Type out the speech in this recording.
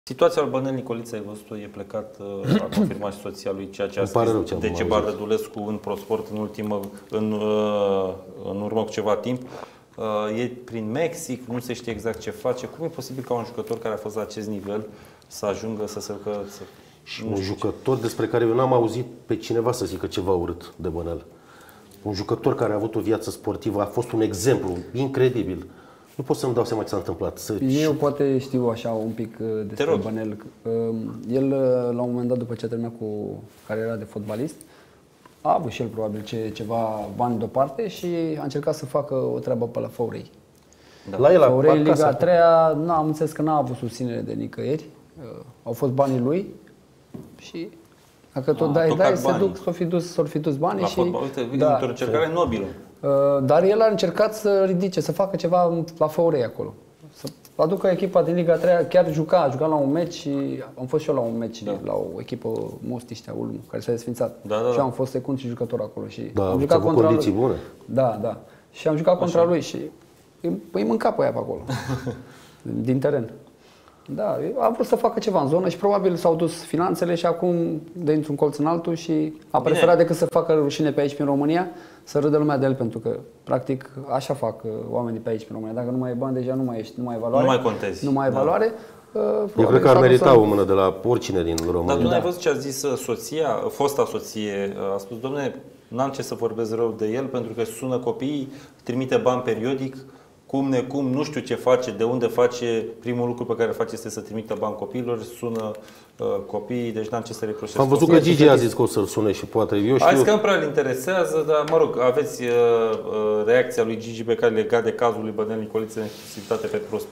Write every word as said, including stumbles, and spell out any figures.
Situația lui Bănel Nicoliță, ai văzut-o, e plecat, a confirmat și soția lui ceea ce a scris Decebal Rădulescu în ProSport în, ultimă, în, în urmă cu ceva timp. E prin Mexic, nu se știe exact ce face. Cum e posibil ca un jucător care a fost la acest nivel să ajungă să se ducă... Să... Și un jucător despre care eu n-am auzit pe cineva să zică ceva urât de Bănel. Un jucător care a avut o viață sportivă, a fost un exemplu incredibil. Nu pot să-mi dau seama ce s-a întâmplat. Să... Eu poate știu așa un pic despre Bănel. El, la un moment dat, după ce a terminat cu cariera de fotbalist, a avut și el probabil ce, ceva bani deoparte și a încercat să facă o treabă pe la Făurei. Da. La el, Făurei, Liga a treia, am înțeles că n-a avut susținere de nicăieri. Au fost banii lui și dacă tot a, dai, dai, se duc, s-or fi dus, s-or fi dus banii. La și fotbal, uite, da, într-o încercare se... nobilă. Dar el a încercat să ridice, să facă ceva la Făurei acolo. Să aducă echipa din Liga a treia, chiar juca, a jucat la un meci și am fost și eu la un meci, da. La o echipă Mostiștea, Ulmu, care s-a desfințat. Da, da, da. Și am fost secund și jucător acolo. Și da, am jucat contra condiții lui. Bune. Da, da. Și am jucat contra Așa. lui și îi mânca pe aia pe acolo, din teren. Da, a vrut să facă ceva în zonă și probabil s-au dus finanțele și acum de într-un colț în altul și a preferat decât să facă rușine pe aici prin România, să râdă lumea de el, pentru că practic așa fac oamenii pe aici prin România. Dacă nu mai ai bani, deja nu mai ești, nu mai ai valoare. Nu mai contezi. Nu mai ai valoare. Da. Eu cred că ar merita o mână de la oricine din România. Dar tu n-ai văzut ce a zis soția, fosta soție, a spus: dom'le, n-am ce să vorbesc rău de el pentru că sună copiii, trimite bani periodic, cum necum, nu știu ce face, de unde face, primul lucru pe care face este să trimită bani copiilor, sună uh, copiii, deci n-am ce să reproșez. Am văzut că Gigi a zis că o să-l sune și poate eu știu. Hai că nu prea îl interesează, dar mă rog, aveți uh, uh, reacția lui Gigi pe care legat de cazul lui Bănel Nicoliță în exclusivitate pe ProSport.